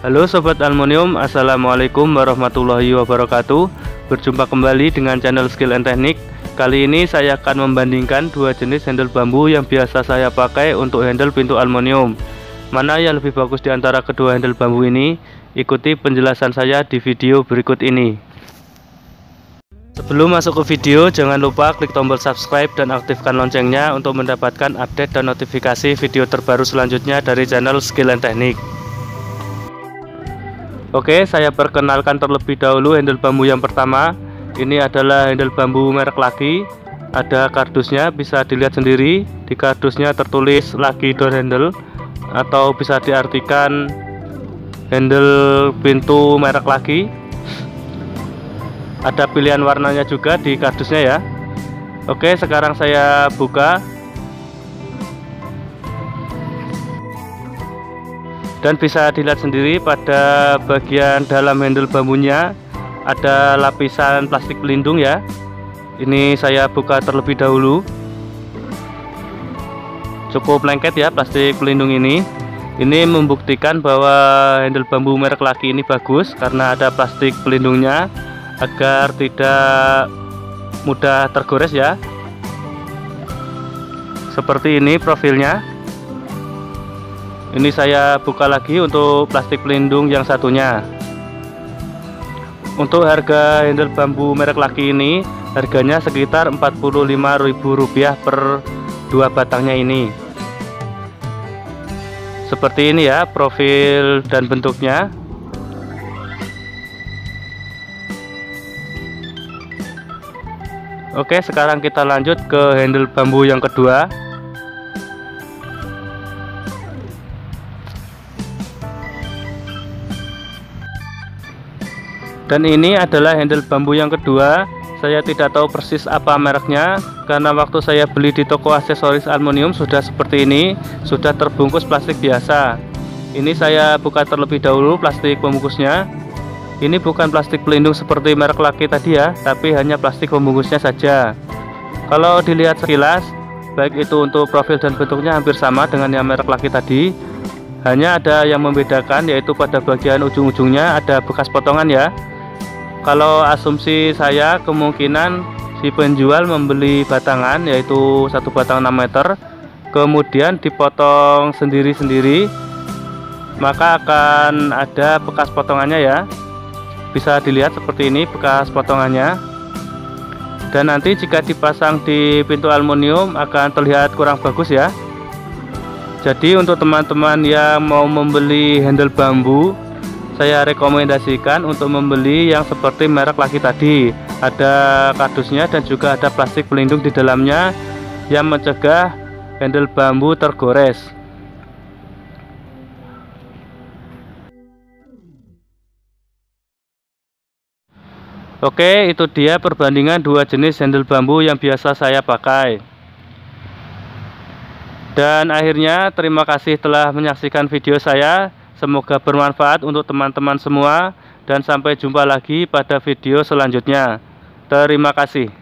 Halo Sobat Aluminium, Assalamualaikum warahmatullahi wabarakatuh. Berjumpa kembali dengan channel Skill and Teknik. Kali ini saya akan membandingkan dua jenis handle bambu yang biasa saya pakai untuk handle pintu aluminium. Mana yang lebih bagus di antara kedua handle bambu ini? Ikuti penjelasan saya di video berikut ini. Sebelum masuk ke video, jangan lupa klik tombol subscribe dan aktifkan loncengnya untuk mendapatkan update dan notifikasi video terbaru selanjutnya dari channel Skill and Teknik. Oke, saya perkenalkan terlebih dahulu handle bambu yang pertama. Ini adalah handle bambu merek Lucky. Ada kardusnya, bisa dilihat sendiri. Di kardusnya tertulis Lucky door handle, atau bisa diartikan handle pintu merek Lucky. Ada pilihan warnanya juga di kardusnya ya. Oke, sekarang saya buka. Dan bisa dilihat sendiri pada bagian dalam handle bambunya ada lapisan plastik pelindung ya. Ini saya buka terlebih dahulu. Cukup lengket ya plastik pelindung ini. Ini membuktikan bahwa handle bambu merek Lucky ini bagus karena ada plastik pelindungnya agar tidak mudah tergores ya. Seperti ini profilnya. Ini saya buka lagi untuk plastik pelindung yang satunya. Untuk harga handle bambu merek Lucky ini, harganya sekitar Rp45.000 per dua batangnya ini. Seperti ini ya profil dan bentuknya. Oke, sekarang kita lanjut ke handle bambu yang kedua. Dan ini adalah handle bambu yang kedua. Saya tidak tahu persis apa mereknya karena waktu saya beli di toko aksesoris aluminium sudah seperti ini, sudah terbungkus plastik biasa. Ini saya buka terlebih dahulu plastik pembungkusnya. Ini bukan plastik pelindung seperti merek Lucky tadi ya, tapi hanya plastik pembungkusnya saja. Kalau dilihat sekilas, baik itu untuk profil dan bentuknya hampir sama dengan yang merek Lucky tadi. Hanya ada yang membedakan, yaitu pada bagian ujung-ujungnya ada bekas potongan ya. Kalau asumsi saya, kemungkinan si penjual membeli batangan, yaitu satu batang 6 meter, kemudian dipotong sendiri-sendiri, maka akan ada bekas potongannya ya. Bisa dilihat seperti ini bekas potongannya. Dan nanti jika dipasang di pintu aluminium akan terlihat kurang bagus ya. Jadi untuk teman-teman yang mau membeli handle bambu, saya rekomendasikan untuk membeli yang seperti merek Lucky tadi. Ada kardusnya dan juga ada plastik pelindung di dalamnya yang mencegah handle bambu tergores. Oke, itu dia perbandingan dua jenis handle bambu yang biasa saya pakai. Dan akhirnya terima kasih telah menyaksikan video saya. Semoga bermanfaat untuk teman-teman semua dan sampai jumpa lagi pada video selanjutnya. Terima kasih.